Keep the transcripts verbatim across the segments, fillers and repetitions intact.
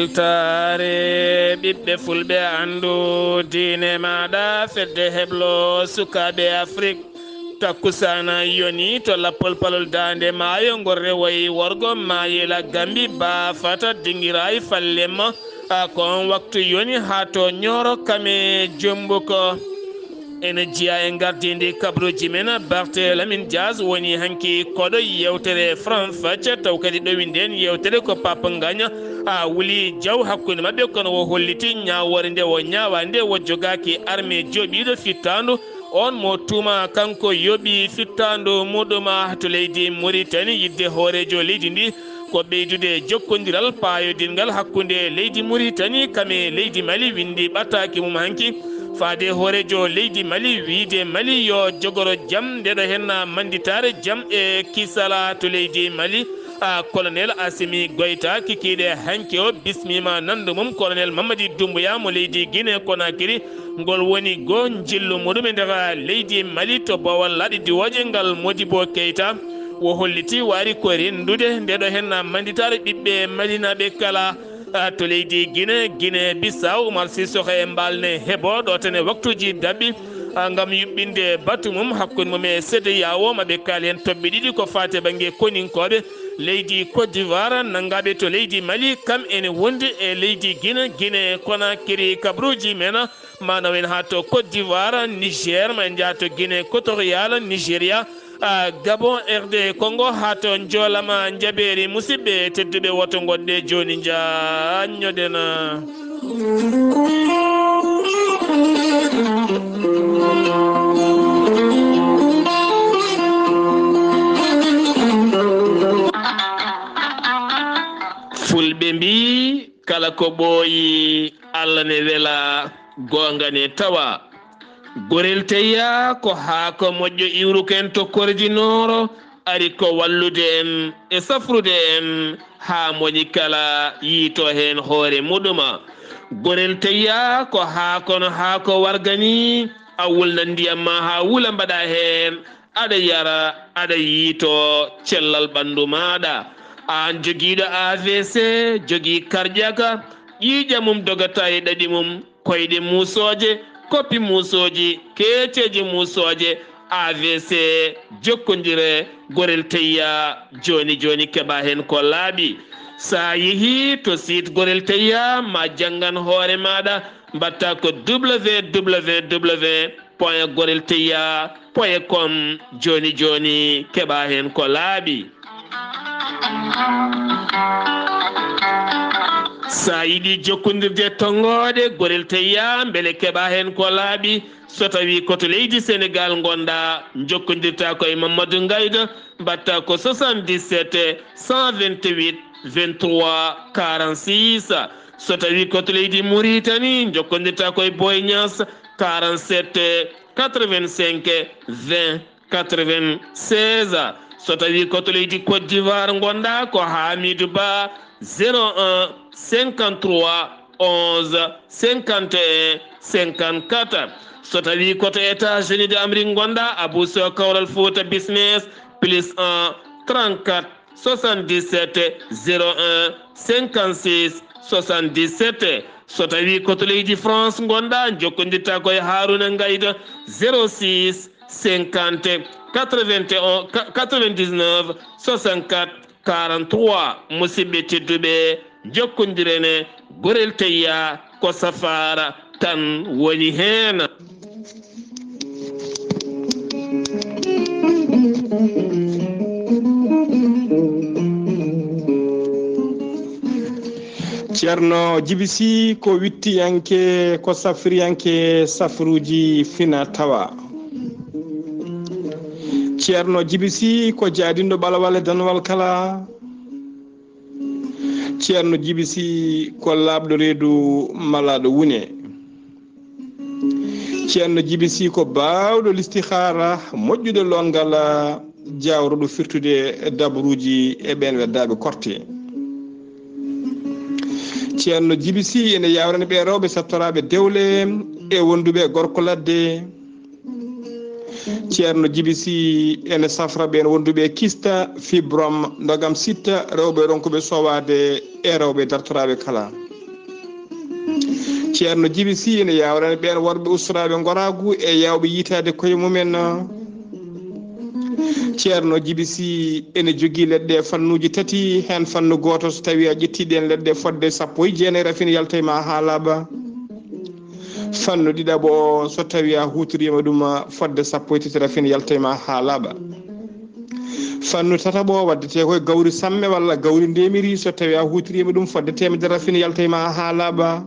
weltare ɓiɓɓe fulɓe andu diine maɗa fedde heblo sukaɓe afrique takkusana yoni to lappol palol dande maayo gorre wayi worgo mayela gambi ba fata dingiray fallema kon waktu yoni ha to ñoro kame jombuko ene jiya e gardidi kabruji men Barthélémy Dias woni hanki koɗo yewtere France facce taw kadi ɗowinden yewtere ko Papa Ngagne a wuli jaw hakkude mabɓe kono wo holliti ñawore nde wo ñawa nde wo jogaki armé joɓiɗo fittandu on mo tuma kanko yoɓi fittandu muɗuma to leydi Mauritanie yidde hoorejo leydi ndi ko ɓeydude jokkodiral payodingal hakkude leydi Mauritanie kame leydi Mali windi ɓattaki mum hanki faade hoorejo leydi Mali wiide Mali yo jogoro jaam ndeɗo henna manditare jaam e kisala to leydi Mali a colonel Assimi Goïta kikiɗe hanke o bismima nandu mum colonel Mamadi Doumbouya mo leydi Guinée Conakry ngol woni go jillu muɗum e nder leydi Mali to bowal laaɗi diwoje ngal Modibo Keïta wo holliti wari ko rendude ndeɗo henna manditare ɓiɓɓe malinaɓe kala to leydi Guinée Guinée Bissau Oumar Sissoko e mbalne heɓo ɗo tene waktuji dabɓi gam yuɓɓinde batu mum hakkude mum e C D A O maɓe kaali hen toɓɓe ɗiɗi ko fate banggue koninkoɓe leydi Côte d'Ivoire nangaɓe to leydi Mali kam ene wondi e leydi Guinée Guinée Conakry kabruji men manaw en ha to Côte d'Ivoire Niger ma en jaa to Guinée équatoriale Nigéria Uh, Gabon R D Congo ha to jolama jaɓeri musidɓe tedduɓe woto goɗɗe joni jañoɗena fulɓe mbi kala ko ɓooyi Allah ne wela gonga ne tawa gorel teya ko haako moƴƴo iwruken to korjinoro ari ko wallude en e safrude en ha moƴi kala yiito hen hoore muɗuma gorel teya ko haakono haako wargani a wulna ndiyam ma ha wula mbaɗa hen aɗa yara aɗa yiito cellal ɓandu maɗa an joguiɗo A V C jogui cardiaque ƴiƴa mum dogata e ɗaɗi mum koyɗe musoje koppi musoji keeceji musoje A V C jokkodire gorel teyya joni joni keɓa hen ko laaɓi sa yeehi to site gorel teyya ma janggan hoore maɗa mbatta ko www point gorel teyya point com joni joni keɓa hen ko laaɓi sa yiɗi jokkodirde tonggode gorel teyya beele keɓa hen ko laaɓi so tawi koto leydi Sénégal gonɗa jokkodirta koye Mamadou Ngayda mbatta ko soixante-dix-sept cent vingt-huit vingt-trois quarante-six so tawi koto leydi Mauritanie jokkodirta koye Boy Niass quarante-sept quatre-vingt-cinq vingt quatre-vingt-seize so tawi koto leydi Côte d'Ivoire gonɗa ko Hamidou Ba zéro un cinquante-trois onze cinquante et un cinquante-quatre so tawi koto États-Unis d'Amérique gonɗa Abou Sow Kawral Fouta Business plus un trente-quatre soixante-dix-sept zéro un cinquante-six soixante-dix-sept so tawi koto leydi France gonɗa jokkodirta koye Harouna Ngayda zéro six cinquante quatre-vingt-un quatre-vingt-dix-neuf soixante-quatre quarante-trois musidɓe tedduɓe jokkodirene gorel teyya ko safara tan woni hen ceerno Djibisi ko wittiyanke ko safriyanke safruji fina tawa ceerno Djibisi ko jaadindo ɓalawal e danwal kala ceerno Djibisi ko laaɓɗo reedu malaɗo wune ceerno Djibisi ko bawɗo listihara moƴƴude longal jawroɗo firtude dabruji e ɓen weddaɓe korte ceerno Djibisi ene yawrani ɓe rewɓe sattoraɓe dewle e wonduɓe gorko ladde ceerno Djibisi ene safra ɓen wonduɓe kista fibrom ndogam sitta rewɓe ronkuɓe sowade e rewɓe dartoraɓe kala ceerno Djiby Sy ene yawrani ɓen worɓe usraɓe goragu e yawɓe yitade koye mumen. ceerno Djiby Sy ene jogui leɗɗe fannuji tati hen fannu goto so tawi a ƴettiɗen leɗɗe fodde sappo e jeenayi rafine yalta ma ha laaɓa. fannu ɗiɗaɓo o so tawi a hutorima ɗum fodde sappo e tati rafine yalta ma ha laaɓa. fannu tataɓo waddete koye gawri samme walla gawri ndemiri so tawi a hutorima ɗum fodde temedere rafine yalta ma ha laaɓa.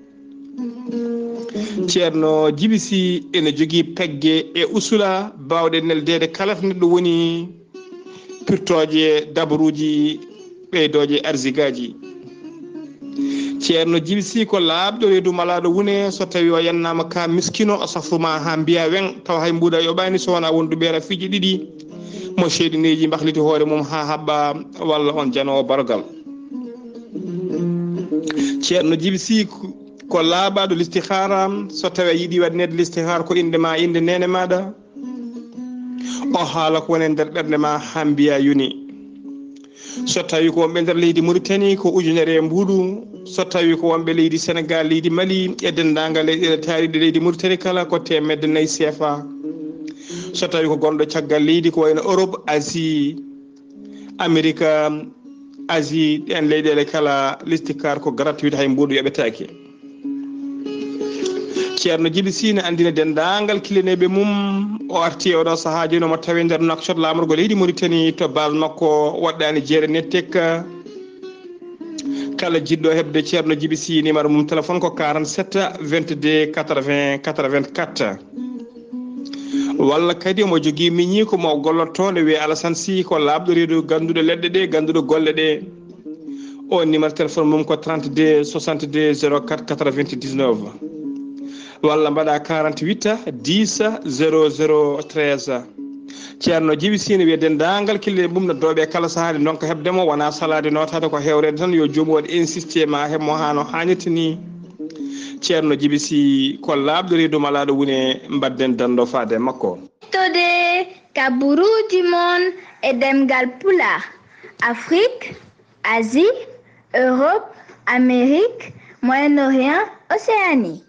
ceerno Djiby Sy ene jogui pegge e usula bawɗe neldede kala to neɗɗo woni pirtoje dabaruji ɓeydoje arsigaji. ceerno Djiby Sy ko laaɓɗo reedu malaɗo wune so tawi o yannama ka miskino o safruma ha mbiya wen taw hay mbuɗa yoɓani so wona wonduɓe rafiji ɗiɗi mo seeɗineji mbahliti hoore mum ha haɓɓa walla on janowo barogal. ceerno Djiby Sy ko laaɓaɗo listihara so tawi a yiiɗi waɗnede listihara ko inde ma inde nene maɗa o haala ko woni nder ɓerde ma ha mbiya yoni. so tawi ko wonɓe nder leydi Mauritanie ko ujunere e mbuɗu, so tawi ko wonɓe leydi Sénégal leydi Mali e dendagal leyɗele taariɗe leydi Mauritanie kala ko temedde nayyi C F A. so tawi ko gonɗo caggal leydi ko wayno Europe, Asie, Amérique, Asie en leyɗele kala listikar ko gratuit hay mbuɗu yoɓetake. ceerno Djiby Sy ne andina dendagal kileneɓe mum o arti oɗo saahaji nomo tawi nder Nouakchott lamorgo leydi Mauritanie to base makko waɗɗani jeere nettek. kala jiɗɗo hebde ceerno Djiby Sy numéro mum téléphone ko quarante-sept vingt-deux quatre-vingts quatre-vingt-quatre walla kadi omo jogui miñi ko mo gollotto ne wiye Alassane Sy ko laaɓɗo reedu ganduɗo leɗɗe ɗe ganduɗo golle ɗe. o numéro téléphone mum ko trente-deux soixante-deux zéro quatre quatre-vingt-dix-neuf walla mbaɗa quarante-huit dix zéro zéro treize. ceerno Djiby Sy ne wiye dendagal kille mum no dooɓe kala sahade donka hebdemo wona salade notade ko hewrede tan yo jomum waɗi insisté ma hebmo hano hannirta ni. ceerno Djiby Sy ko laaɓɗo reedu malaɗo wune mbadden dando faade makko. tode kaburuji mon e ɗemngal pulaar Afrique, Asie, Europe, Amérique, Moyen-Orient, Océanie.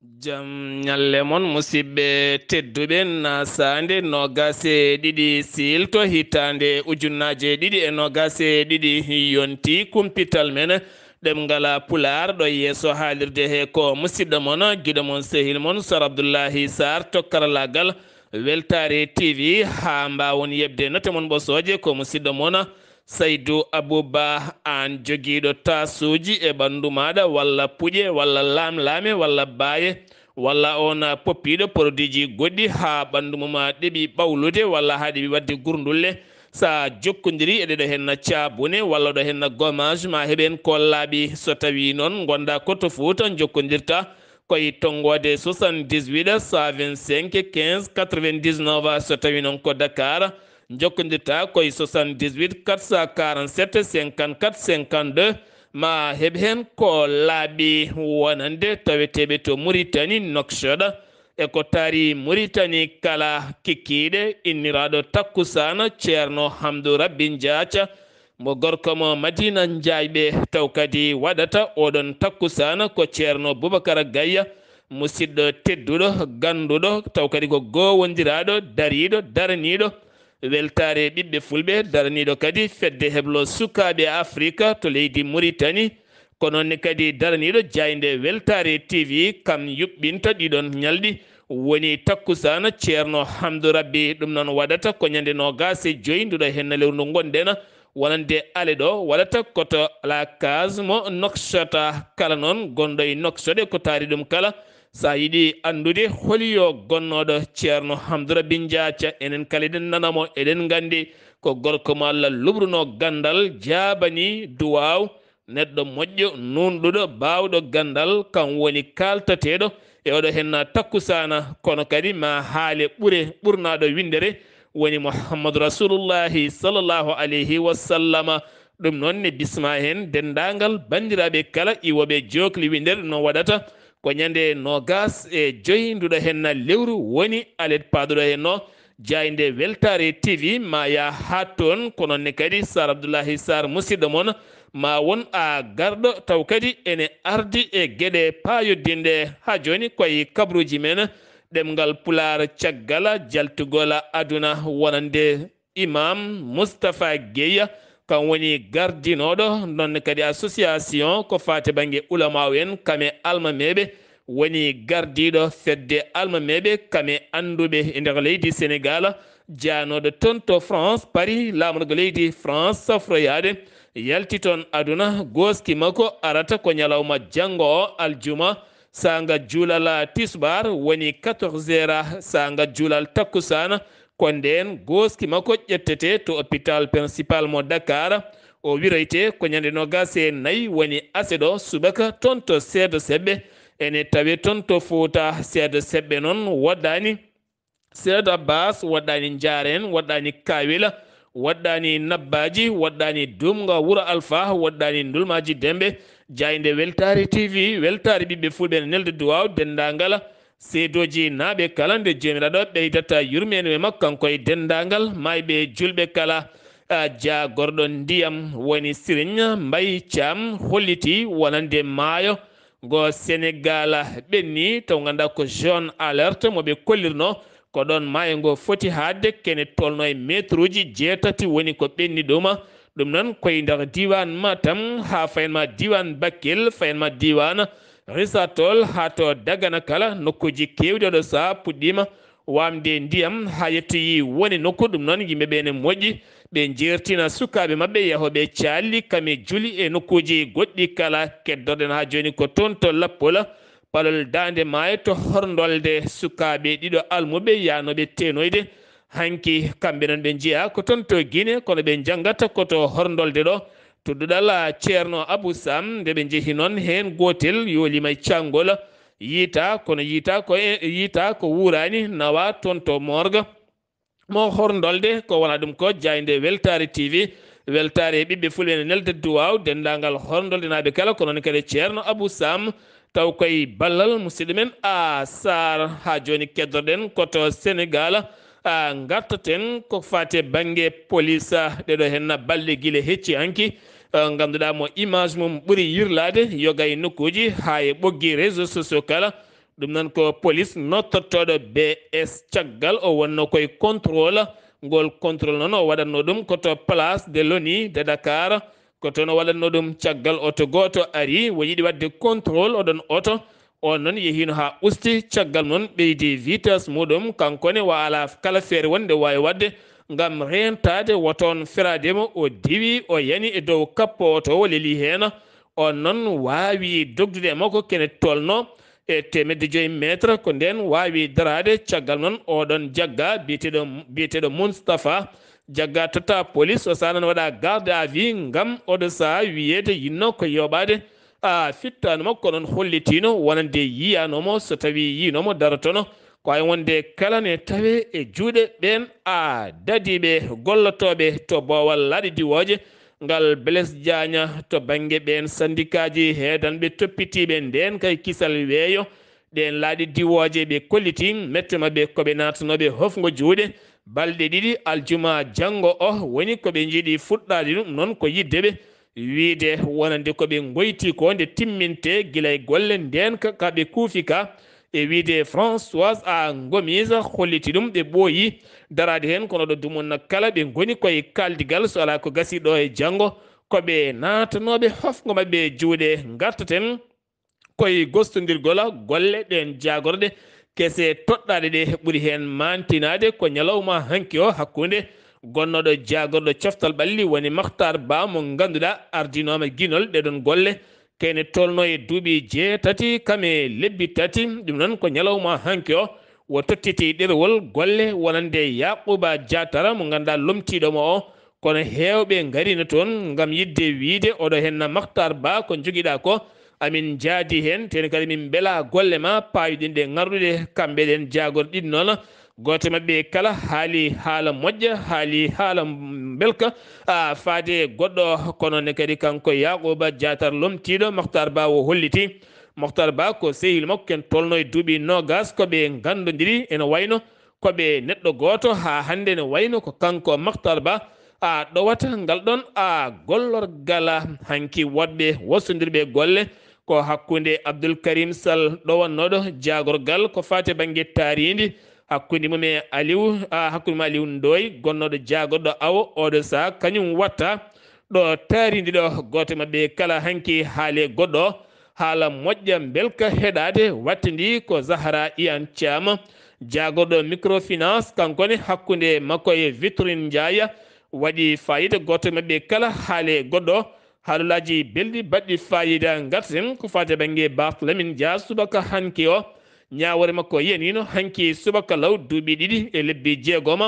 jam ñalle mon musidɓe tedduɓe naasaande nogase ɗiɗi silto hitande ujunnaje ɗiɗi e nogase ɗiɗi yonti kumpital men ɗemngal pulaar ɗo yeeso haalirde he ko musidɗo mon giɗo mon sehil mon Sar Abdullaahi Saar to karallagal weltare T V ha mbawon yebde note mon ɓosoje ko musidɗo mon Saydou Abouba an jogiiɗo tasuji e ɓandu maɗa walla puƴe walla lamlame walla baaye walla on poppiɗo produit ji goɗɗi ha ɓandu mum ɗeɓi ɓawlude walla ha ɗeɓi wadde gurdulle sa jokkodiri eɗeɗo henna cabune walla ɗo henna gommage ma heɓen ko laaɓi. so tawi noon gonda koto Fouta jokkodirta koye tongode soixante-dix-huit cent vingt-cinq quinze quatre-vingt-dix-neuf. so tawi noon ko Dakar jokkodirta koye soixante-dix-huit quatre cent quarante-sept cinquante-quatre cinquante-deux ma heɓ hen ko laaɓi wonande taweteɓe to Mauritanie Nouakchott e ko taari Mauritanie kala kikkiɗe inniraɗo takkusana ceerno Hamdou Rabbi Diathia mo gorko mo Madina Ndiayɓe taw kadi waɗata oɗon takkusana ko ceerno Boubacara Gaye musidɗo tedduɗo ganduɗo taw kadi ko gowodiraɗo dariɗo daraniɗo weltare ɓiɓɓe fulɓe daraniɗo kadi fedde heblo sukaɓe Afrique to leydi Mauritanie ko noonne kadi daraniɗo jayde weltare T V kam yuɓɓinta ɗiɗon ñalɗi woni takkusana ceerno Hamdou Rabbi. ɗum noon waɗata ko ñande nogas e joyi nduɗo henna lewru gonɗen wonande ale ɗo waɗata koto la case mo Nouakchott. kala noon gonɗo e Nouakchott ko taari ɗum kala sa yiɗi andude holiyo gonnoɗo ceerno Hamdou Rabbi Diathia enen kala eɗen nanamo eɗen gandi ko gorko mo Allah lubruno gandal jabani duwaw neɗɗo moƴƴo nunɗuɗo bawɗo gandal kan woni kaltateɗo e oɗo henna takkusana kono kadi ma haale ɓuure ɓurnaɗo windere woni Muhammadou Rasulullahi sallllahu alayhi wa sallam. ɗum noon ne bisma hen dendagal bandiraɓe kala iwoɓe jokli windere no waɗata ko ñande nogas e joyi nduɗo henna lewru woni alet paduɗo henno jayde weltare T V ma ya ha toon ko nonne kadi Sar Abdullaahi Saar musidɗo moon ma won a garɗo taw kadi ene ardi e gueɗe payoddinde ha joni koye kabruji men ɗemngal pulaar caggal jaltugola aduna wonande imam Moustapha Gueye kan woni gardinoɗo nonne kadi association ko fate banggue ulama en kame almameɓe woni gardiɗo fedde almameɓe kame anduɓe e nder leydi Sénégal janoɗo toon to France Paris lamorgo leydi France safroyade yalti toon aduna goski makko arata ko ñalawma janggo o aljuma sanga juulal tisbar woni quatorze heures sanga juulal takkusana ko nden goski makko ƴettete to hôpital principal mo Dakar o wiroyte ko ñande nogas e nayyi woni aseɗo subaka toon to seedo seɓɓe ene tawe toon to Fouta seedo seɓɓe noon woɗɗani Seydou Abbas waɗɗani Jaren waɗɗani Kawila waɗɗani Nabbaji waɗɗani Dumga Wuro Alpha waɗɗani Ndulmaji Dembe jayde Weltare T V Weltare ɓiɓɓe fulɓe ne nelde duwaw dendagal seedoji naaɓe kala nde jomiraɗo ɓeydata yurmeni e makko kanko e dendagal mayɓe julɓe kala jagorɗo ndiyam woni Sirigne Mbaye Thiam holliti wonande maayo go Sénégal ɓenni taw ganduɗa ko jaune alerte moɓe kollirno ko ɗon maayo ngo foti haadde kene tolno e métre uji jeetati woni ko ɓenni ɗuma ɗum noon koye nder diwan Matam ha fayenma diwan Bakel fayenma diwan Risatol ha to Dagana kala nokkuji kewɗi oɗo saha puɗɗima wamde ndiyam ha yettoyi woni nokku ɗum noon yimɓeɓe ne moƴƴi ɓe jertina sukaɓe mabɓe yahoɓe calli kame juuli e nokkuji goɗɗi kala keddorɗen ha joni ko toon to Lappola palol dande maayo to horndolde sukaɓe ɗiɗo almuɓe yanoɓe tenoyde hanki kamɓe noon ɓe jiiya ko toon to Guinée kono ɓe janggata koto horndolde ɗo tudduɗal ceerno Abou Sam nde ɓe jeehi noon hen gotel yolima e cangol yiita kono yiita ko yiita ko wurani nawa toon to morgue mo horndolde ko wona ɗum ko jayde Weltare T V Weltare ɓiɓɓe fulɓe ne nelde duwaw dendagal horndolde naɓe kala ko noon kadi ceerno Abou Sam taw koye ballal musidɗo men a Saar ha joni keddorɗen koto Sénégal a gartaten ko fate banggue police ɗeɗo hen balɗe guila hecci hanki ganduɗa mo image mum ɓuuri yirlade yoga e nokkuji ha e ɓoggi réseau sociaux kala ɗum noon ko police nottotoɗo B S caggal o wonno koye contrôle ngol contrôle noon o waɗatno ɗum koto place de l'Oni de Dakar ko toon o waɗatno ɗum caggal oto goto ari o yiiɗi wadde contrôle oɗon oto on noon yehino ha usti caggal noon ɓeydi vitesse muɗum kankone wa ala kala feere wonde wawi wadde ngam rentade woton ferademo o diwi o yani e dow kappo oto o leeli hen on noon wawi dogdude e makko kene tolno e temedde joyi métre ko nden wawi darade caggal noon oɗon jagga biyeteɗo biyeteɗo Moustapha jagga totta police o sanan waɗa garde à vue ngam oɗo saha wiyede yinno ko yoɓade a fittano makko noon hollitino wonande yiyanomo so tawi yinomo daratono ko ay wonde kala ne tawe e juuɗe ɓen a dadiɓe gollotoɓe to bowal laaɗi diwoje ngal Blaise Diagne to banggue ɓen syndicat ji heedanɓe toppitiɓe nden kay kisal weeyo ɗen laaɗi diwoje ɓe kolliti mette mabɓe koɓe natanoɓe hofgo juuɗe balɗe ɗiɗi aljuma janggo o woni koɓe jiiɗi fuɗɗade ɗum noon ko yiddeɓe wiide wonande koɓe goyti ko nde timminte guilay golle nden kaɓe kuufi ka e wiide Françoise a Gomise holliti ɗum ɓe ɓooyi darade hen kono ɗo dumunna kala ɓe goni koye kaldigal so ala ko gasi ɗo e janggo koɓe natanoɓe hofgo mabɓe juuɗe gartaten koye gostodirgol golle ɗen jagorɗe kese toɗɗaɗe ɗe ɓuuri hen mantinade ko ñalawma hanki o hakkude gonnoɗo jagorɗo coftal ɓalli woni Makhtar Ba mo ganduɗa ardinoma guinol ɗeɗon golle kene tolno e duuɓi jeetati kame lebbi tati ɗum noon ko ñalawma hanki o wo tottiti ɗerwol golle wonande Yaquba Diatara mo ganduɗa lomtiɗomo o kono hewɓe garino toon gam yidde wiide oɗo henna Makhtar Ba ko joguiɗa ko amin jaadi hen ten kadi min beela golle ma payuɗin ɗe garduɗe kamɓe ɗen jagor ɗiɗi noon goto mabɓe kala haali haala moƴƴa haali haala belka a faade goɗɗo kono ne kadi kanko Yaquba Diatar lomtiɗo Makhtar Ba o holliti Makhtar Ba ko sehil makko ken tolno e duuɓi nogas koɓe gandodiri ene wayno koɓe neɗɗo goto ha hande ne wayno ko kanko Makhtar Ba a ɗowata ngal ɗon a gollorgala hanki woɗɓe wosodirɓe golle ko hakkunde Abdoul Karim Sall ɗowannoɗo jagorgal ko fate banggue taridi hakkunde mum e Aliou a hakkude mum Aliou Ndoye gonnoɗo jagorɗo awo oɗo saha kañum watta ɗo taridi ɗo goto mabɓe kala hanki haale goɗɗo haala moƴƴa belka heɗade wattidi ko Zahra Iyane Thiam jagorɗo microfinance kankone hakkunde makko e Vitrine Ndiaye waɗi fayida goto mabɓe kala haale goɗɗo haalulaji belɗi baɗɗi fayida garten ko fate banggue Barthélémy Dias subaka hanki o ñawore makko yenino hanki subaka law duuɓi ɗiɗi e lebbi jeegom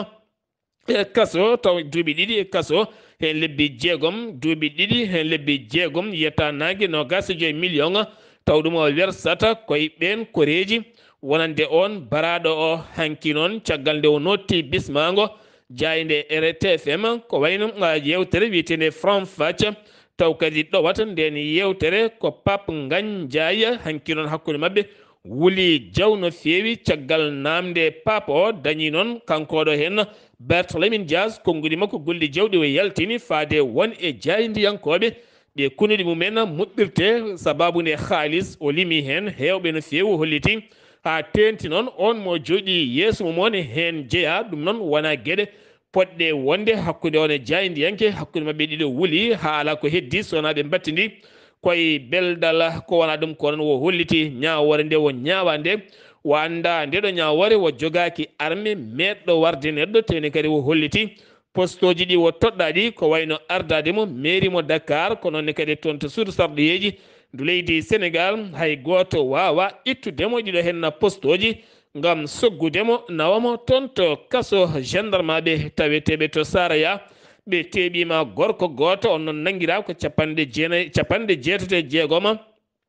e kaso taw duuɓi ɗiɗi e kaso hen lebbi jeegom duuɓi ɗiɗi hen lebbi jeegom yetta nangue nogas e joyi million taw ɗum o wersata koye ɓen koreji wonande on baraɗo o hanki noon caggal nde o notti bismago jayde R T F M ko wayno yewtere wiyetende Franc Facce taw kadi ɗowata nden yewtere ko Pape Ngagne Ndiaye hanki noon hakkude mabɓe wuli jaw no feewi caggal namde Pape o dañi noon kankoɗo hen Barthélémy Dias konngudi makko golli jawɗi o yaltini faade won e jayndiyankoɓe ɓe kunuɗi mumen moɓɓirte sababude haalis o limi hen hewɓe no feewi holliti ha tenti noon on mo jooɗi yeeso mum on hen jeeya ɗum noon wona gueɗe poɗɗe wonde hakkude on e jayndiyanke hakkude mabɓe ɗiɗo wuuli haala ko heddi sowona ɓe battidi koye beldal ko wona ɗum ko noon wo holliti ñawore nde wo ñaawa nde wo anda ndeɗo ñawore wo jogaki arme meɗɗo warde neɗɗo teni kadi wo holliti postoji ɗi wo toɗɗa ɗi ko wayno ardade mo mairie mo Dakar ko noonne kadi toon to suudu sarɗoyeji ndu leydi Sénégal hay goto wawa ittudemo ɗiɗo henna postoji gam soggudemo nawamo toon to kaso gendarmeɓe taweteɓe to Saraya ɓe teeɓima gorko goto on noon nanguira ko capanɗe jeenayyi capanɗe jeetate jeegoma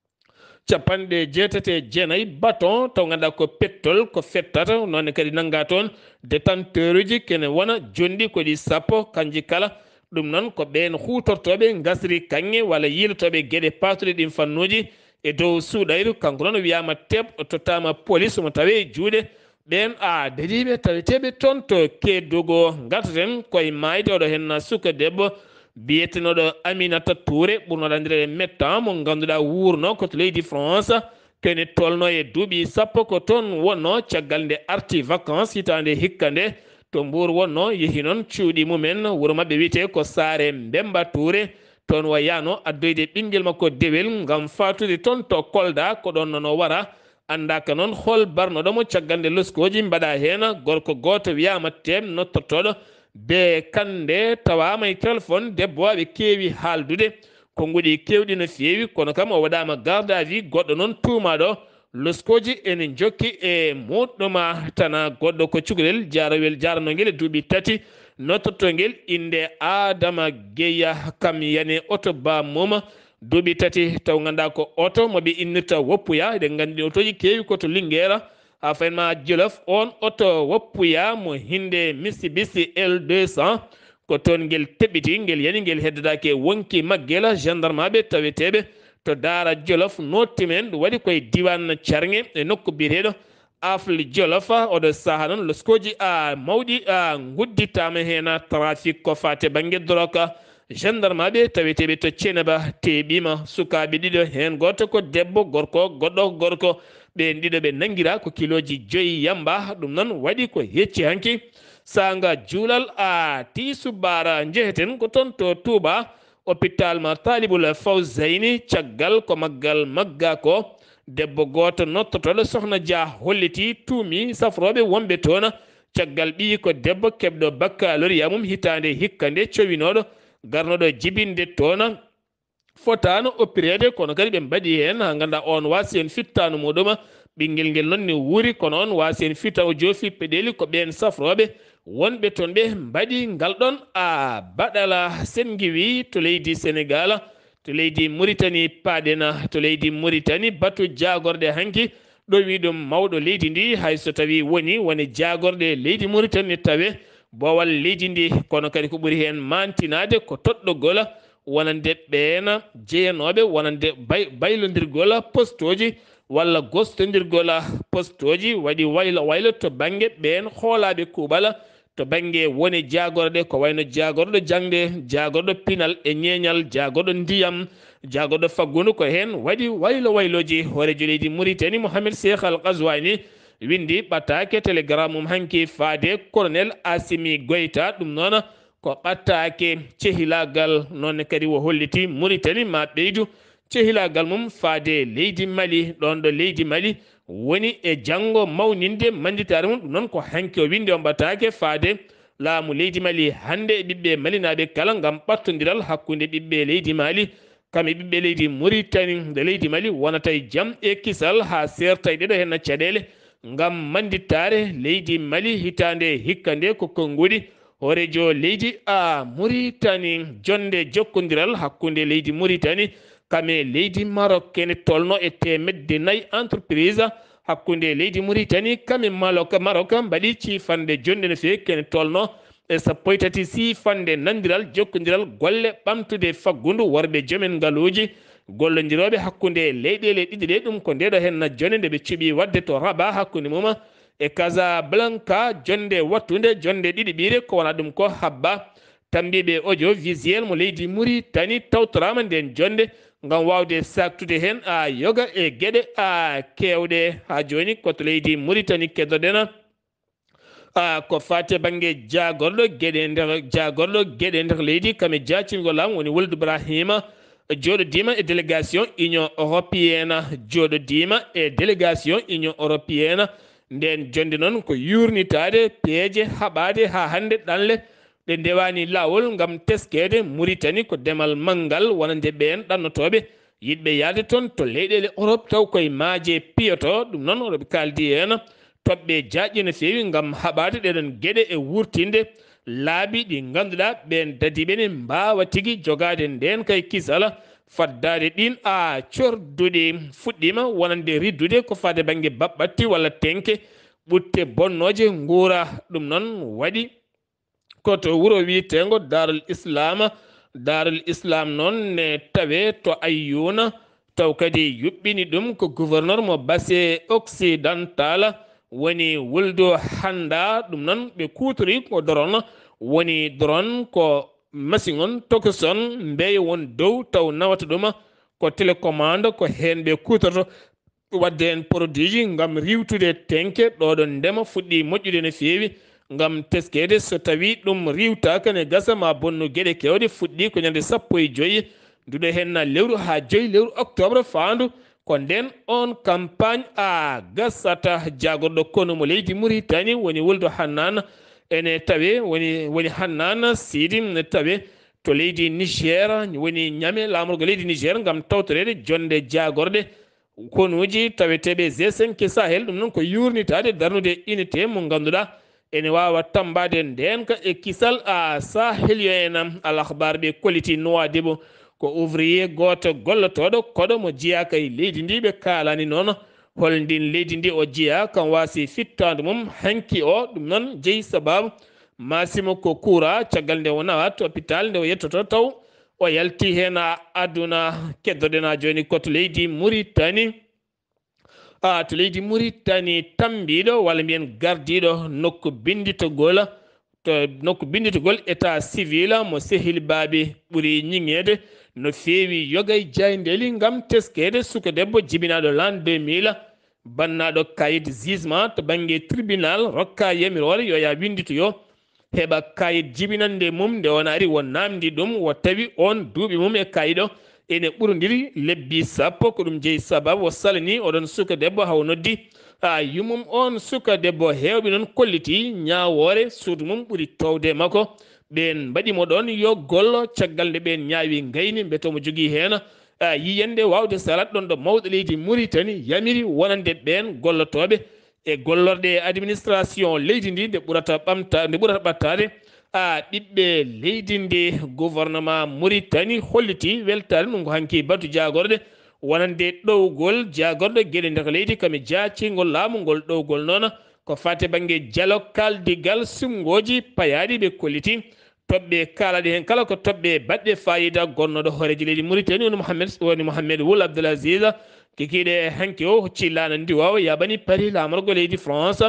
capanɗe jeetate jeenayyi baton taw ganduɗa ko pettol ko fettata nonne kadi nanga toon détenteur uji kene wona jonɗi koɗi sappo kanji kala ɗum noon ko ɓen hutortoɓe gasri kanŋe walla yilotoɓe gueɗe patuɗe ɗin fannuji e dow suuɗayru kanko noon wiyama teɓ tottama police mo tawe juuɗe ɓen a dadiɓe taweteɓe toon to keddugo gartaten koye mayde oɗo hen suka debbo biyetenoɗo Aminata Touré ɓurnoɗo andirede mettan mo ganduɗa wurno koto leydi France kene tolno e duuɓi sappo ko toon wonno caggal nde arti vacances hitande hikka nde to Mbour wonno yeehi noon cuuɗi mumen wuuro mabɓe wiyete ko Saare Mbemba Touré toon wa yano addoyde ɓinguel makko dewel gam fatude toon to Kolda ko ɗon nono wara andaka noon hol barnoɗomo caggal nde loskoji mbaɗa hen gorko goto wiyama tem nottotoɗo be kande tawama e téléphone debbo aɓe keewi haaldude konguɗi kewɗi no feewi kono kam o waɗama garde à vue goɗɗo noon tuumaɗo loskoji ene jokki e muɗɗuma tana goɗɗo ko cukalel jarawel jaranoguel e duuɓi tati nottotoguel inde Adama Gueya kam yani oto ba moma duuɓi tati taw ganduɗa ko oto moɓe innirta woppuya eɗen gandi otoji keewi koto Linguére ha faynma Jolof on oto woppuya mo hinde Mitsubishi L deux cents ko toon guel teɓɓiti guel yani guel heddadake wonki maggela gendarmeɓe taweteɓe to Daara Jolof nottimen ɗum waɗi koye diwan Carnge e nokku biyeteɗo Afle Jolof oɗo saaha noon loskoji a mawɗi a gudditama hen trafic ko fate banggue drogue gendarmeɓe taweteɓe to Thiénaba teeɓima sukaɓe ɗiɗo hen goto ko debbo gorko goɗɗo gorko ɓen ɗiɗo ɓe nanguira ko kiloji joyyi yamba ɗum noon waɗi ko hecci hanki sanga juulal a tiisu bara jeheten ko toon to Touba hôpital ma Talibul Fawzayni caggal ko maggal magga ko debbo goto nottotoɗo sohna Dia holliti tuumi safroɓe wonɓe toon caggal ɓi ko debbo keɓɗo baccalauréat mum hitande hikka nde cowinoɗo garnoɗo jibinde toon fotano oppirede kono kadi ɓe mbaɗi hen ha ganduɗa on wasi hen fittanu muɗum ɓinguel nguel noon ne wuuri kono on wasi hen fitta o joofi peɗeli ko ɓen safroɓe wonɓe toon ɓe mbaɗi ngal ɗon a baɗala sen giwi to leydi Sénégal to leydi Mauritanie paɗena to leydi Mauritanie batu jagorɗe hanki ɗo wi ɗum mawɗo leydi ndi hayso tawi woni woni jagorɗe leydi Mauritanie tawe bowal leydi ndi kono kadi ko ɓuuri hen mantinade ko toɗɗogol wonande ɓeena jeyanoɓe wonande bay baylodirgol postoji walla gostodirgol postoji waɗi waylo waylo to banggue ɓen hoolaɓe kuuɓal to bange woni jagorde ko wayno jagordo jangde jagordo pinal e ñeñal jagordo ndiyam jagordo faggundu ko hen wadi waylo wayloji horejo leydi Mauritanie Mohamed Cheikh Al Ghazouani windi ɓattake télégramme mum hanki faade colonel Assimi Goïta ɗum noon ko ɓattake cehilagal noon kadi wo holliti Mauritanie ma ɓeydu cehilagal mum faade leydi Mali ɗon ɗo leydi Mali woni e janggo mawninde manditare mum ɗum noon ko hanki o windi o ɓattake faade laamu leydi Mali hande e ɓiɓɓe malinaɓe kala gam ɓattodiral hakkude ɓiɓɓe leydi Mali kamɓe ɓiɓɓe leydi Mauritanie nde leydi Mali wonata e jaam e kisal ha serta e ɗeɗo henna caɗele gam manditare leydi Mali hitande hikka nde ko konguɗi horejo leydi a Mauritanie jonde jokkodiral hakkude leydi Mauritanie kame leydi Maroc kene tolno e temedde nayyi entreprise hakkude leydi Mauritanie kame Maroc Maroc mbaɗi cifande jonde no fewi kene tolno e sappo e tati sifande nandiral jokkodiral golle ɓamtude faggudu worɓe joomen ngaluji gollodiroɓe hakkude leyɗele ɗiɗi ɗe ɗum ko ndeɗo henna jonde nde ɓe cuuɓi wadde to Rabat hakkude mum e Casablanca jonde wattude jonde ɗiɗi ɓiire ko wona ɗum ko habba tambiɓe audio visuel mo leydi Mauritanie tawtorama nden jonde gam wawde saktude hen a yoga e gueɗe a kewɗe ha joni koto leydi Mauritanie keddoɗen a ko fate banggue jagorɗo gueɗe nder jagorɗo gueɗe nder leydi kame jacingol lam woni Wuld Ibrahima joɗodima e délégation union européenne joɗodima e délégation union européenne nden jonde noon ko yurnitade peeje haɓade ha hande ɗanle ɗe ndewani lawol gam teskede Mauritanie ko demal manggal wonande ɓen ɗannotoɓe yiɗɓe yalde toon to leyɗele Europe taw koye maaje piyoto ɗum noon oɗoɓe kaldi hen toɓɓe jaƴƴe no fewi gam haɓade ɗeɗon gueɗe e wurtinde laabi ɗi ganduɗa ɓen dadiɓene mbawa tigui jogade nden kay kisala faddade ɗin a corduɗe fuɗɗima wonande riddude ko fade banggue baɓɓatti walla tenke ɓutte bonnoje guura ɗum noon waɗi koto wuuro wiyetego Darul Islam Darul Islam noon ne tawe to Ayyuna taw kadi yuɓɓini ɗum ko gouverneur mo basse occidental woni Wuldu Handa ɗum noon ɓe kutori ko doron woni doron ko machine on tokeson mbeya won dow taw nawata ɗum ko télécommande ko hen ɓe kutorto wadde hen produit ji gam riwtude tenke ɗoɗon ndema fuɗɗi moƴƴude no fewi gam teskede so tawi ɗum riwtaka ne gasa ma bonnu gueɗe kewɗe fuɗɗi ko ñande sappo e joyyi nduɗo henna lewru ha joyyi lewru octobre fandu ko nden on campagne a gasata jagorɗo kono mo leydi Mauritanie woni Wuldu Hannan ene tawe woni woni Hannan Sidi ne tawe to leydi Niger woni ñame lamorgo leydi Niger gam tawtorede jonde jagorɗe konuji taweteɓe G cinq Sahel ɗum noon ko yurnitade darnude unité mo ganduɗa ene wawa tambade ndenka e kisal a Sahel yo enam al akhbar ɓe koliti Nouadhibou ko ouvrier goto gollotoɗo koɗo mo jeeya kay leydi ndi ɓe kalani noon holdin leydi ndi o jeeya kam wasi fittade mum hanki o ɗum noon jeeyi sababu Massimo ko kuura caggal nde o nawat hôpital nde o yettoto taw o yalti hen aduna keddoɗena joni koto leydi Mauritanie a to leydi Mauritanie tambiɗo walla mbiyen gardiɗo nokku binditogol to nokku binditogol état civil mo Sehil Babi ɓuuri ñiŋede no fewi yogay jayndeli gam teskede suka debbo jibinaɗo l'an deux mille bannaɗo kayit jugement to banggue tribunal rokka yamirore yo ya winditoyo heɓa kayit jibinande mum nde wona ari won namdi ɗum wo tawi on duuɓi mum e kayiɗo ene ɓurodiri lebbi sappo ko ɗum jeeyi sababu o salani oɗon suka debbo haw noddi a yumum on suka debbo hewɓe noon kolliti ñawore suudu mum ɓuuri towde makko ɓen mbaɗimo ɗon yo gollo caggal nde ɓen ñaawi gayni mbetomo jogui hen a yiyande wawde salat ɗon ɗo mawɗo leydi Mauritanie yamiri wonande ɓen gollotoɓe e gollorɗe administration leydi ndi nde ɓurata ɓamta nde ɓurata ɓattade a ɓiɓɓe leydi ndi gouvernement Mauritanie holliti weltare ɗum ko hanki batu jagorɗe wonande ɗowgol jagorɗo gueɗe nder leydi kami jacingol laamu ngol ɗowgol noon ko fate banggue dialo kaldigal sungoji payaɗi ɓe kolliti toɓɓe kalaɗe hen kala ko toɓɓe baɗɗe fayida gonnoɗo hooreji leydi Mauritanie woni Mohamed woni Mohamed Wul Abdullaahi kikiɗe hanki o hocci lana ndi wawa yaɓani Paris lamorgo leydi France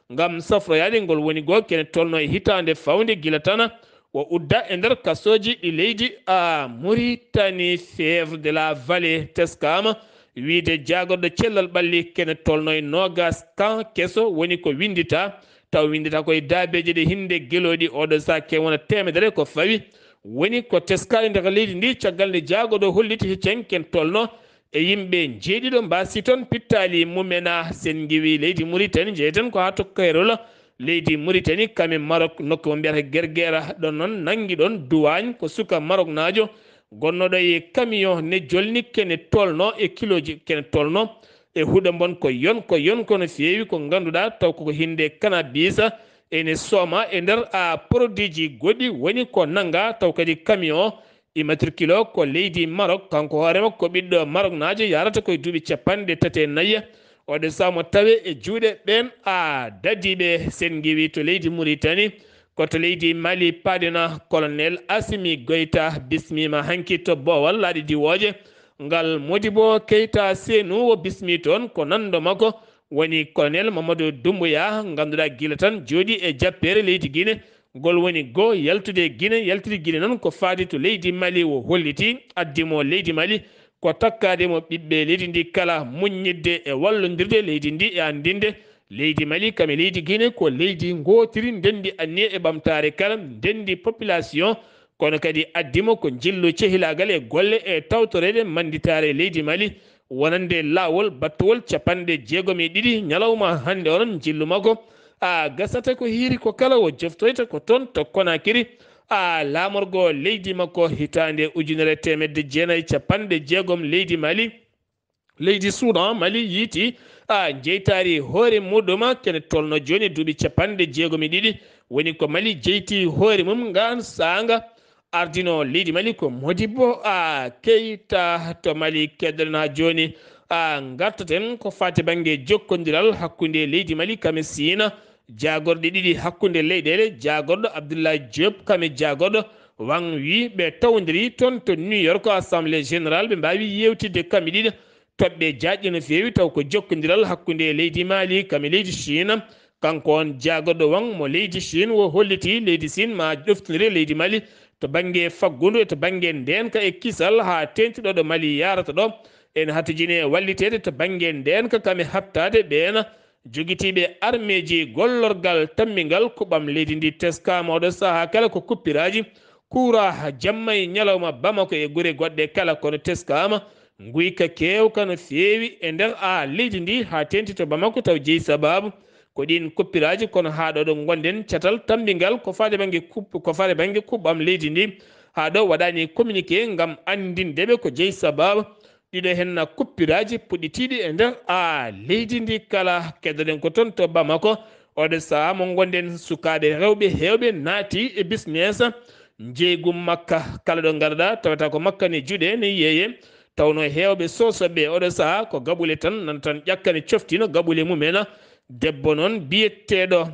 ngam safroyade ngol woni go kene tolno e hitande fawde gila tana o udda e nder kasoji ɗi leydi a Mauritanie fièvre de la vallée teskama wiide jagorɗo cellal ɓalli kene tolno e nogas kan keso woni ko windita taw windita koye daabeji ɗe hinde gueloɗi oɗo sa ke wona temedere ko fawi woni ko teska e nder leydi ndi caggal nde jaagoɗo holliti hiccen ken tolno e yimɓe jeeɗiɗo mbasi toon pittali mumena sen giwi leydi Mauritanie jeeyten ko ha tokkoyrolo leydi Mauritanie kamen Maroc nokku mo mbiyata Guerguera ɗon noon nangi ɗon duwagne ko suka Maroc naajo gonnoɗo e camion ne jolni kene tolno e kiloji kene tolno e huuɗo bon ko yon ko yon kono feewi ko ganduɗa taw koko hinde cannabis ene sooma e nder a produit ji goɗɗi woni ko nanga taw kadi camion immatricule ko leydi Maroc kanko hoorema ko ɓiɗɗo Maroc naajo yarata koye duuɓi capanɗe tati e nayya oɗo samo tawe e juuɗe ɓen a dadiɓe sen giwi to leydi Mauritanie koto leydi Mali paadina colonel Assimi Goïta bismima hanki to Bowal laaɗi diwoje ngal Modibo Keita Sénou o bismi toon ko nando makko woni colonel Mamadou Doumbouya ganduɗa gila tan jooɗi e jappere leydi Guinée ngol woni go yaltude Guinée yaltude Guinée noon ko faadi to leydi Mali o holliti addimo leydi Mali ko takkademo ɓiɓɓe leydi ndi kala muññidde e wallodirde leydi ndi e andinde leydi Mali kame leydi Guinée ko leydi gotiri ndendi anni e ɓamtare kala ndendi population kono kadi addimo ko jillu cehilagal e golle e tawtorede manditare leydi Mali wonande lawol battowol capanɗe jeegom e ɗiɗi ñalawma hande onon jillu makko a gasata ko hiiri ko kala o joftoyta ko toon to Conakry a lamorgo leydi makko hitande ujunere temedde jeenayyi capanɗe jeegom leydi Mali leydi Soudan Mali yiiti a jeytari hoore muɗuma kene tolno joni duuɓi capanɗe jeegom e ɗiɗi woni ko Mali jeyti hoore mum ngan sanga ardino leydi Mali ko Modibo a Keita to Mali keddanha joni a gartaten ko fati banggue jokkodiral hakkude leydi Mali kame Sina jagorɗe ɗiɗi hakkude leyɗele jagorɗo Abdullaahi Diop kame jagorɗo wan wi ɓe tawdiri toon to New York assemblée générale ɓe mbawi yewtidde kame ɗiɗi toɓɓe jaƴƴi no fewi taw ko jokkodiral hakkude leydi Mali kame leydi Chine kanko on jagorɗo wan mo leydi Chine wo holliti leydi Chine ma ɗoftinire leydi Mali to banggue faggudu to banggue ndenka e kisal ha tentiɗo ɗo Mali yarata ɗo en hattojini e wallitede to banggue ndenka kame habtade ɓeena joguitiɓe armeji gollorgal tammingal kuɓam leydi ndi teskama oɗo saaha kala ko kuppiraji kuura jamma e ñalawma Bamako e guure goɗɗe kala kono teskama guyka kewka no feewi e nder a leydi ndi ha tenti to Bamako taw jeeyi sababu ko ɗin kuppiraji kono ha ɗo ɗo gonden catal tambingal ko faade banggue kupp ko faade banggue kuɓɓam leydi ndi ha ɗo waɗani communiqué gam andindeɓe ko jeeyi sababu ɗiɗo henna kuppiraji puɗɗitiɗi e nder a leydi ndi kala keddoɗen ko toon to Bamako oɗo saaha mo gonden sukaɓe rewɓe hewɓe naati e business jeygum makka kala ɗo garɗa tawata ko makka ne juuɗe ne yeeye tawno hewɓe sosoɓe oɗo saaha ko gaɓule tan nan tan ƴakkane coftino gaɓule mumena debbo noon biyeteɗo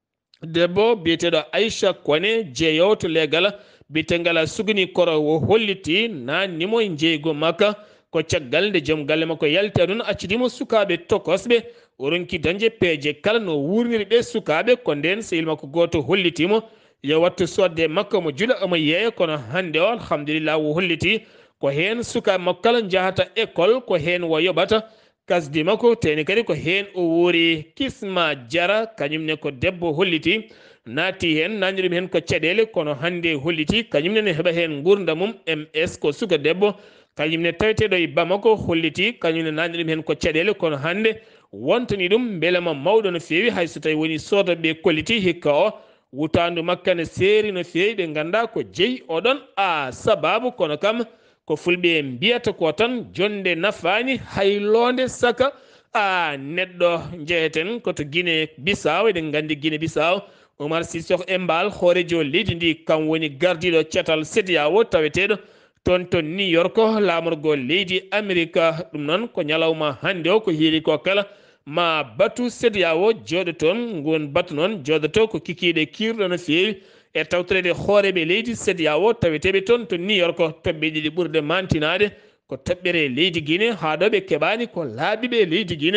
debbo biyeteɗo Aisha Kone jeeyowo to leegal biyetengal sugani koro o holliti nannimo e jeygu makka ko caggal nde joom galle makko yalti aduna accidimo sukaɓe tokosɓe o ronki dañde peeje kala no wurniri ɓe sukaɓe ko nden sehil makko goto hollitimo yo wattu sodde makko mo juula omo yeeya kono hande o alhamdulillah o holliti ko hen sukaɓe makko kala jahata école ko hen wo yoɓata kasdi makko teni kadi ko hen o woori Kisma Jara kañumne ko debbo holliti naati hen nani ɗum hen ko caɗele kono hande holliti kañumne ne heeɓa hen gurdam mum M S ko suka debbo kañumne taweteɗo e Bamako holliti kañumne nani ɗum hen ko caɗele kono hande wontani ɗum beelema mawɗo no fewi hayso tawi woni sodoɓe kolliti hikka o wutandu makka ne seeri no fewi ɓe ganda ko jeeyi oɗon a sababu kono kam ko fulɓe mbiyata ko tan jonde nafani haylonde saka a neɗɗo jeeyeten koto Guinée Bissau eɗen gandi Guinée Bissau Oumar Sissoko Embal hoorejo leydi ndi kam woni gardiɗo cetal C E D E A O taweteɗo toon to New York lamorgo leydi Amérique ɗum noon ko ñalawma hande o ko hiiri ko kala ma batu C E D E A O jooɗo toon gon batu noon jooɗoto ko kikiɗe kirɗo no fewi e tawtorede hooreɓe leydi C E D E A O taweteɓe toon to New York toɓɓe ɗiɗi ɓurde mantinade ko toɓɓere leydi Guinée ha ɗo ɓe keɓani ko laaɓiɓe leydi Guinée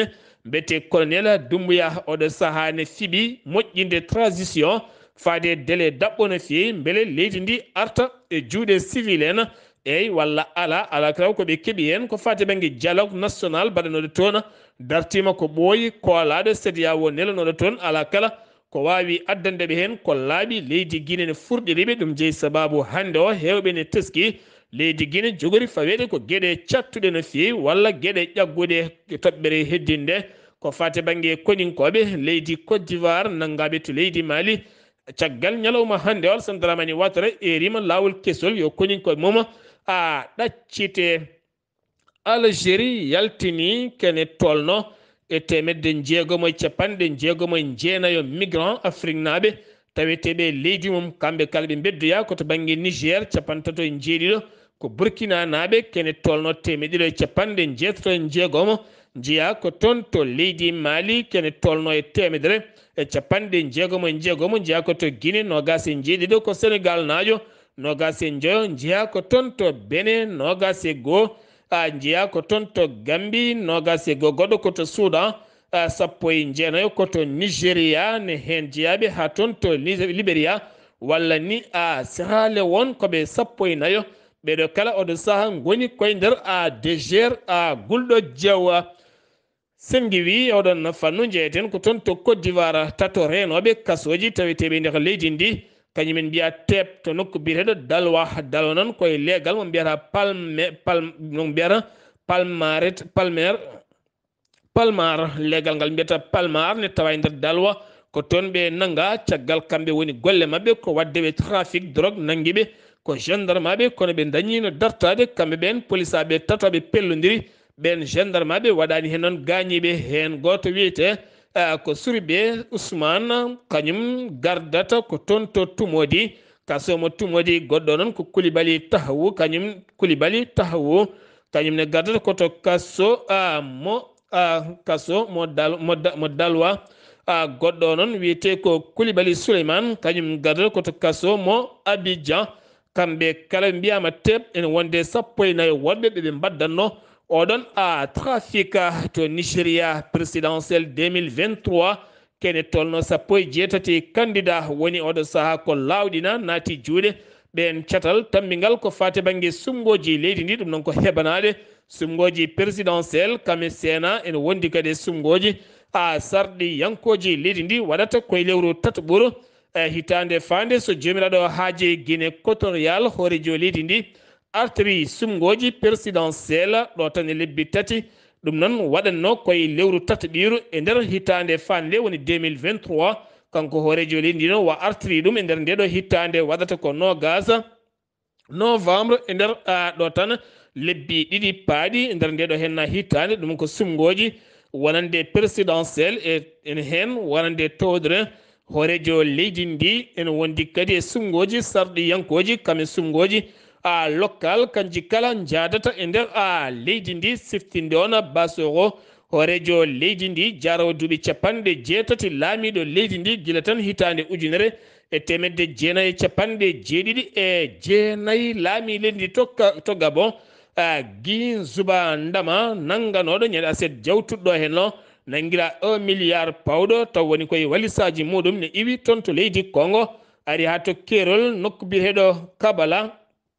mbete colonel Dumbuya oɗo saha ne fiɓi moƴƴinde transition faade délai daɓɓo no feewi beele leydi ndi arta e juuɗe civil en eyyi walla ala ala kraw koɓe keeɓi hen ko fate banggue dialogue national mbaɗanoɗo toon dartima ko ɓooyi koolaɗo C D A O nelanoɗo toon ala kala ko wawi addandeɓe hen ko laaɓi leydi Guinée ne furɗiriɓe ɗum jeeyi sababu hande o hewɓe ne teski leydi Guinée jogori fawede ko gueɗe cattuɗe no feewi walla gueɗe ƴaggude toɓɓere heddinde ko fate banggue koninkoɓe leydi Côte d'Ivoire nangaɓe to leydi Mali caggal ñalawma hande o Alassane Dramane Ouattara erima lawol kesol yo koninkoɓe mum a ɗaccite Algérie yaltini kene tolno e temedde jeegomo e capanɗe jeegomo e jeenayo migrant Afrique naaɓe taweteɓe leydi mum kamɓe kala ɓe beddoya koto banggue Niger capantato e jeeɗiɗo ko Burkina naaɓe kene tolno temedɗiɗo e capanɗe jeetato e jeegomo jeeya ko toon to leydi Mali kene tolno e temedere e capanɗe jeegomo e jeegomo jeeya ko to Guinée nogas e jeeɗiɗo ko Sénégal naajo nogas e joyo jeeya ko toon to Bénin nogas e goho a jeeya ko toon to Gambie nogas e goho goɗɗo koto Soudan sappo e jeenayo koto Nigéria ne hen jeeyaɓe ha toon to Libéria walla ni a Sierra Leone koɓe sappo e nayo ɓeɗo kala oɗo saaha goni koye nder a dégère a gulɗo diawa sengi wi oɗon fannu jeeyeten ko toon to Côte d'Ivoire tato renoɓe kasoji taweteɓe nder leydi ndi kañumen mbiya teep to nokku biyeteɗo dalwa dalwa noon koye leegal mo mbiyata palme palme no mbiyata palmaret palmer palmar leegal ngal mbiyata palmar ne tawa e nder dalwa ko toon ɓe nanga caggal kamɓe woni golle mabɓe ko wadde ɓe trafic drogue nanguiɓe ko gendarme aɓe kono ɓe dañino dartade kamɓe ɓen police aɓe tataɓe pellodiri ɓen gendarme aɓe waɗani hen noon gañiɓe hen goto wiyete ko Suriɓe Ousmane kañum gardata ko toon to Tumodi kasomo Tumodi goɗɗo noon ko Coulibaly Tahawu kañum Coulibaly Tahawu kañum ne gardata koto kaso mo kaso mo dal mo dalwa goɗɗo noon wiyete ko Coulibaly Souleymane kañum gardata koto kaso mo Abidjan kamɓe kala ɓe mbiyama teɓ ene wonde sappo e nayyo woɗɓe ɓeɓe mbaddanno oɗon a trafic to Nigéria présidentiel deux mille vingt-trois kene tolno sappo e jeetati candidat woni oɗo saaha ko lawɗina naati juuɗe ɓen catal tammingal ko fate banggue sumgoji leydi ndi ɗum noon ko heɓanade sumgoji présidentiel kame seena ene wondi kadi e sumgoji a sarɗi yankoji leydi ndi waɗata koye lewru tata ɓuuro hitande fande so jomiraɗo haaji Guinée équatorial hoorejo leydi ndi artiri sumgoji présidentiel ɗo tan e lebbi tati ɗum noon waɗanno koye lewru tata ɓiru e nder hitande fande woni deux mille vingt-trois kanko hoorejo leydi ndi noon wa artiri ɗum e nder ndeɗo hitande waɗata ko nogas novembre e nder ɗo tan lebbi ɗiɗi paaɗi e nder ndeɗo henna hitande ɗum ko sumgoji wonande présidentiel e ene hen wonande towdre hoorejo leydi ndi ene wondi kadi e sumgoji sarɗi yankoji kame sumgoji a local kanji kala jadata e nder a leydi ndi siftinde on basoro hoorejo leydi ndi jarawo duuɓi capanɗe jeetati laamiɗo leydi ndi gila tan hitande ujunere e temedde jeenayyi capanɗe jeeɗiɗi e jeenayyi laami leydi ndi tokka to Gabon Guy Zuba Ndama nanganoɗo ñande aset jawtuɗɗo henno nangira un milliard pawɗo taw woni koye walisaji muɗum ne iwi toon to leydi Congo ari ha to Kerol nokku biyeteɗo Kabala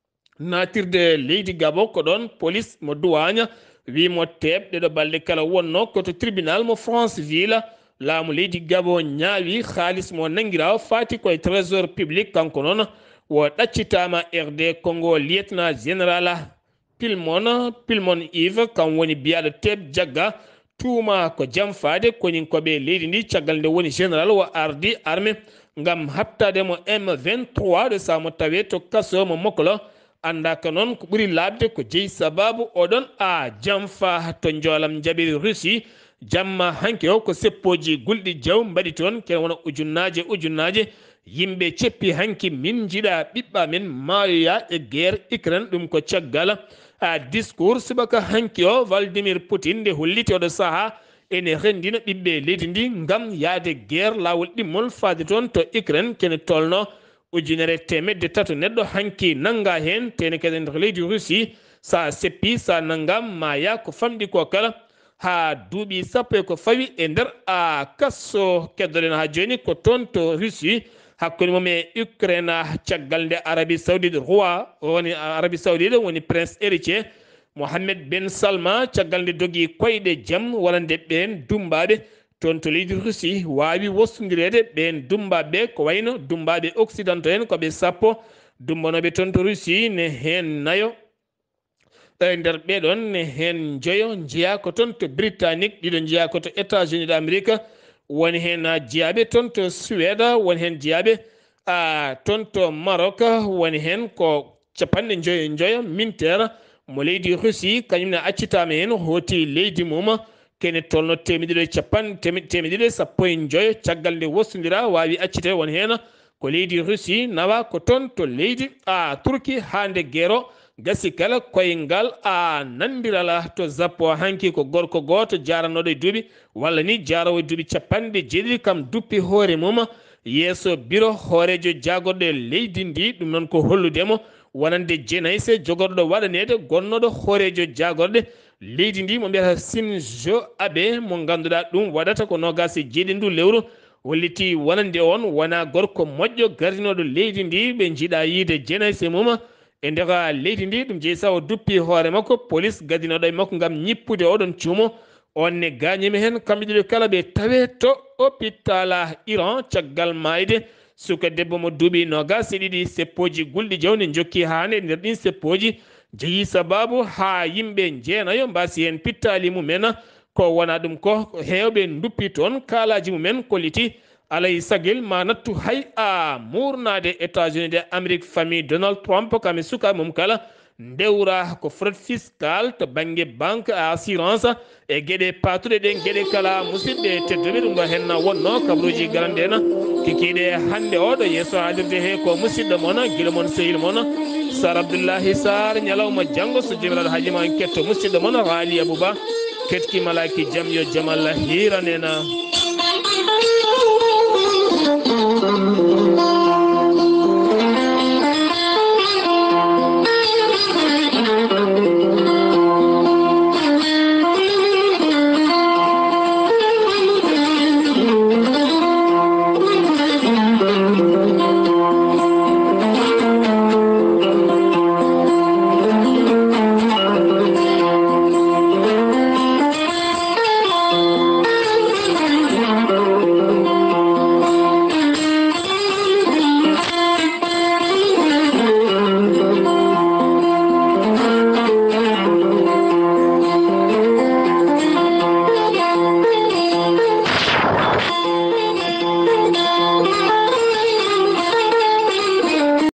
natirde leydi Gabon ko ɗon police mo douane wimo teɓ ɗeɗo balɗe kala wonno koto tribunal mo Franceville laamu leydi Gabon ñaawi haalis mo nanguira fati koye trésor public kanko noon wo ɗaccitama R D Congo lieutenant général Pilmon Pilmon Yves kam woni biyaɗo teɓ jagga tuuma ko jam faade konin koɓe leydi ndi caggal nde woni général wo ardi armé ngam habtade mo M vingt-trois ɗo samo tawe to kaso mo Mokolo andaka noon ko ɓuri labde ko jeeyi sababu oɗon a jamfa to joolam jaɓiri Russie jamma hanke o ko seppoji gulɗi jaw mbaɗi toon ken wona ujunnaje ujunnaje yimɓe ceppi hanki min jiiɗa ɓiɓɓa men maayoya e guerre Ukraine ɗum ko caggal a discours subaka hanki o Vladimir Poutine nde holliti oɗo saaha ene rendina ɓiɓɓe leydi ndi ngam yaade guerre lawol ɗimmol faade toon to Ukraine kene tolno ujunere temedde tato neɗɗo hanki nanga hen tene kadi nder leydi Russie sa seppi sa nangam ma ya ko famɗi ko kala ha duuɓi sappo e ko fawi e nder a kasso keddoɗen ha joni ko toon to Russie hakkude mum e Ukraine caggal nde Arabie Saoudite roi woni Arabie Saoudite woni prince héritier Mohammed Ben Salman caggal nde dogui koyɗe jaam walla nde ɓen dumbaɓe toon to leydi Russie wawi wostodirede ɓen dumbaɓe ko wayno dumbaɓe occidentaux en koɓe sappo dumbanoɓe toon to Russie ne hen nayo e nder ɓeɗon ne hen joyo jeeya ko toon to Britannique ɗiɗo jeeya ko to États-Unis d'Amérique woni hen jeeyaɓe toon to Suède woni hen jeeyaɓe a toon to Maroc woni hen ko capanɗe joyo joyo mintere mo leydi Russie kañumne accitama hen hooti leydi mum kene tolno temedɗiɗo e capan temedɗiɗo e sappo e joyo caggal nde wostodira wawi accite won hen ko leydi Russie nawa ko toon to leydi a Turquie hande guero gasi kala koyngal a nandirala to zappo hanki ko gorko goto jaranoɗo e duuɓi walla ni jarawo e duuɓi capanɗe jeeɗiɗi kam duppi hoore mum yeeso biro hoorejo jagorɗo e leydi ndi ɗum noon ko holludemo wonande jeenayyi se jogorɗo waɗanede gonnoɗo hoorejo jagorɗe leydi ndi mo mbiyata Shinzo Abe mo ganduɗa ɗum waɗata ko nogas e jeeɗiɗi ndu lewru holliti wonande on wona gorko moƴƴo gardinoɗo leydi ndi ɓe jiiɗa yiide jeenayyi se mum e ndeka leydi ndi ɗum jeeyi sa o duppi hoore makko police gadinoɗo e makko gam ñippude oɗon cuumo on ne gañimi hen kamɓe ɗiɗo kala ɓe tawe to hôpital Iran caggal mayde suka debbo mo duuɓi nogas e ɗiɗi seppoji gulɗi jawdi jokki hande nder ɗin seppoji jeeyi sababu ha yimɓe jeenayo mbasi hen pittali mumen ko wona ɗum ko hewɓe duppi toon kaalaji mumen kolliti alay sagil ma nattu hay a murnade États-Unis de Amérique famille Donald Trump kam e sukaɓe mum kala ndewra ko fraude fiscale to banggue banque assurance e gueɗe patuɗe ɗen gueɗe kala musidɓe tedduɓe ɗum ɗo hen wonno kabaruji garanɗe en kikiɗe hande oɗo yeeso haalirde he ko musidɗo moon guila moon sehil moon Sar Abdullaahi Saar ñalawma janggo so jomiraɗo haajima en ketto musidɗo moon Raali Abouba ketki malaki jaam yo jaam Allah hiranena